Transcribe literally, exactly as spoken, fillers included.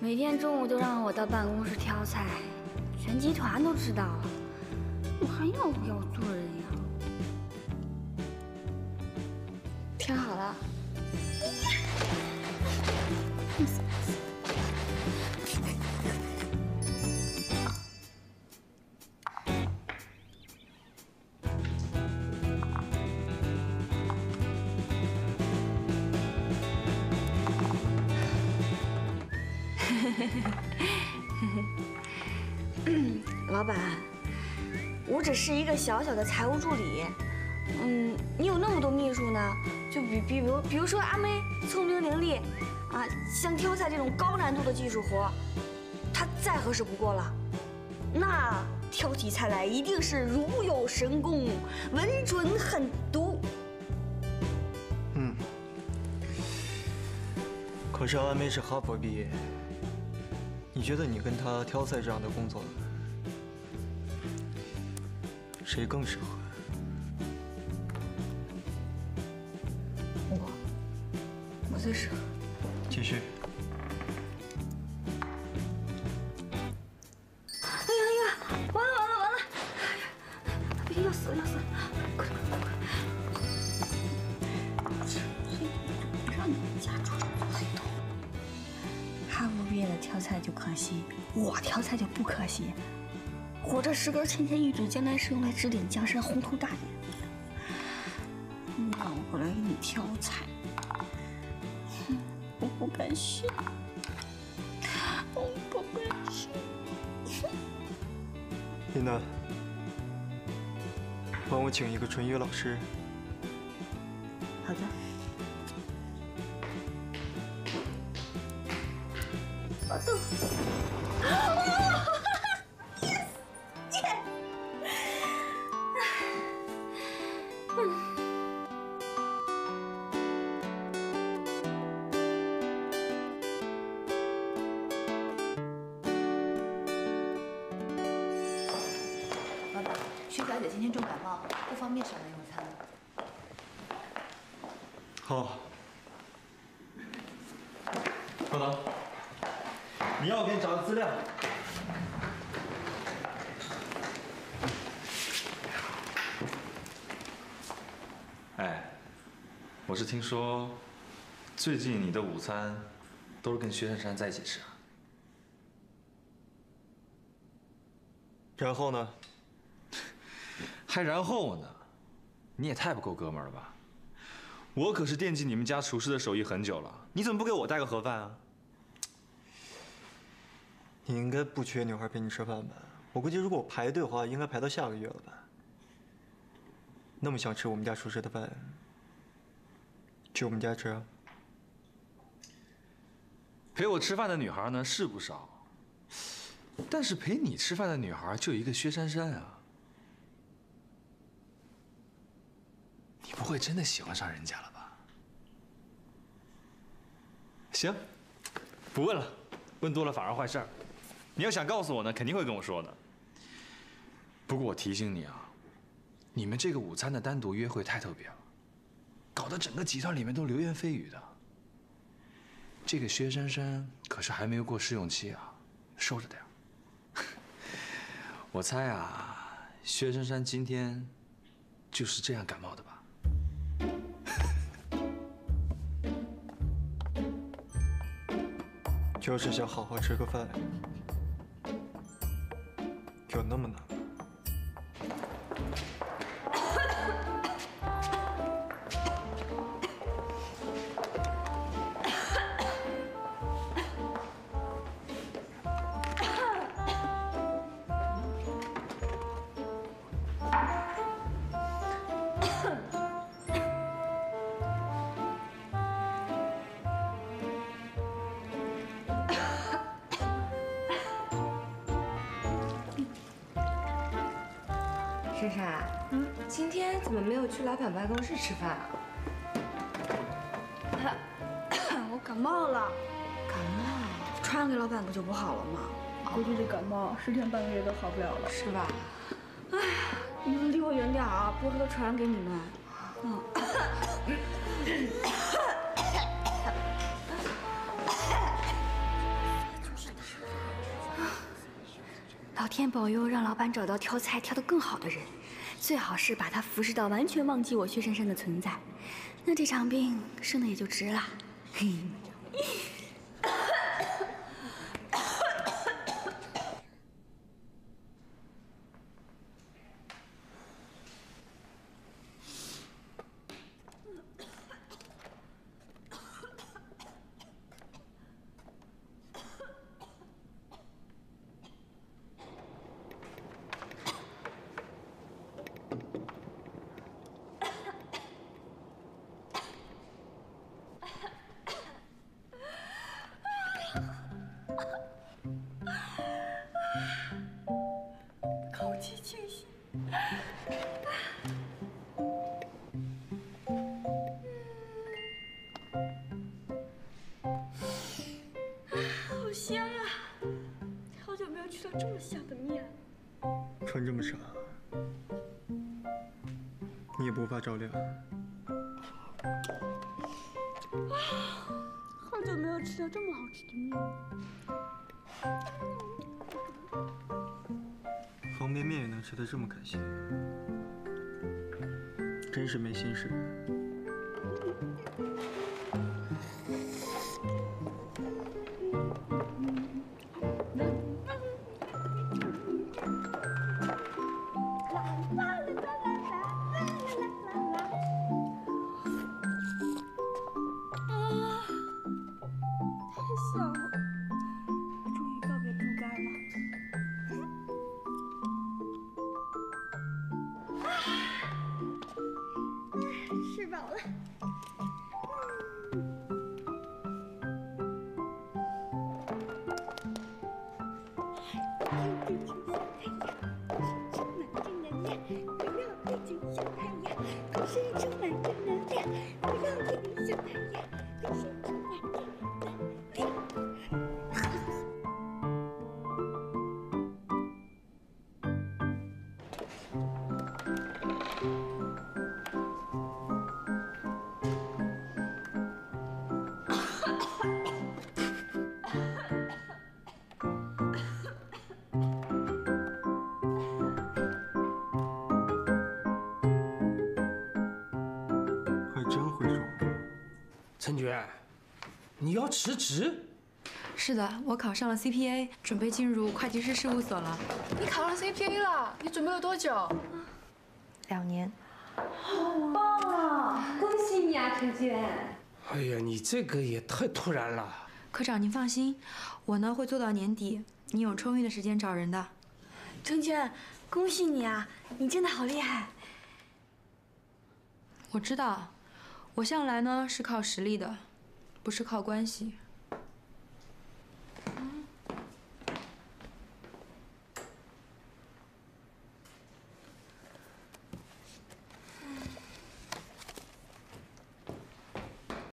每天中午都让我到办公室挑菜，全集团都知道了，我还要不要做人呀？挑好了。老板，我只是一个小小的财务助理，嗯，你有那么多秘书呢，就比比如比如说阿妹聪明伶俐，啊，像挑菜这种高难度的技术活，她再合适不过了。那挑起菜来一定是如有神功，稳准狠毒。 嗯，可是阿妹是哈佛毕业，你觉得你跟她挑菜这样的工作，谁更适合？ 我，我最适合。 继续。 哎呀哎呀，完了完了完了！哎呀，要死了要死了！快快快快！让你们家出去做黑洞。哈佛毕业的挑菜就可惜，我挑菜就不可惜。我这十根芊芊玉指，将来是用来指点江山、宏图大业。让我来给你挑菜，我不甘心，我不甘心。 丽娜，帮我请一个纯语老师。 好的。我走。 老板，徐小姐今天重感冒，不方便上来用餐。 好。等等，你要我给你找的资料。 哎，我是听说，最近你的午餐都是跟薛珊珊在一起吃啊？ 然后呢？ 还然后呢？你也太不够哥们儿了吧！我可是惦记你们家厨师的手艺很久了，你怎么不给我带个盒饭啊？ 你应该不缺女孩陪你吃饭吧？我估计如果我排队的话，应该排到下个月了吧？那么想吃我们家厨师的饭，去我们家吃啊。 陪我吃饭的女孩呢是不少，但是陪你吃饭的女孩就一个薛珊珊啊。你不会真的喜欢上人家了吧？行，不问了，问多了反而坏事儿。你要想告诉我呢，肯定会跟我说的。不过我提醒你啊，你们这个午餐的单独约会太特别了，搞得整个集团里面都流言蜚语的。这个薛珊珊可是还没有过试用期啊，收着点儿。我猜啊，薛珊珊今天就是这样感冒的吧？ 就是想好好吃个饭，有那么难吗？ 珊珊，嗯，今天怎么没有去老板办公室吃饭啊？ 我感冒了， 感冒？ 传染给老板不就不好了吗？估计这感冒十天半个月都好不了了， 是吧？ 哎呀，你们离我远点啊，不然都传染给你们。嗯。就是。 老天保佑，让老板找到挑菜挑得更好的人，最好是把他服侍到完全忘记我薛珊珊的存在，那这场病生的也就值了。嘿。口气清新。好香啊！好久没有吃到这么香的面了。 穿这么少，你也不怕着凉？ 好久没有吃到这么好吃的面了。 方便面也能吃得这么开心，真是没心事。 香了，终于告别猪肝了。吃饱了。 陈觉，你要辞职？ 是的，我考上了 C P A， 准备进入会计师事务所了。 你考上 C P A 了？你准备了多久？ 两年。 好棒啊！恭喜你啊，陈娟。 哎呀，你这个也太突然了。 科长，您放心，我呢会做到年底，你有充裕的时间找人的。 程娟，恭喜你啊！你真的好厉害。 我知道，我向来呢是靠实力的，不是靠关系。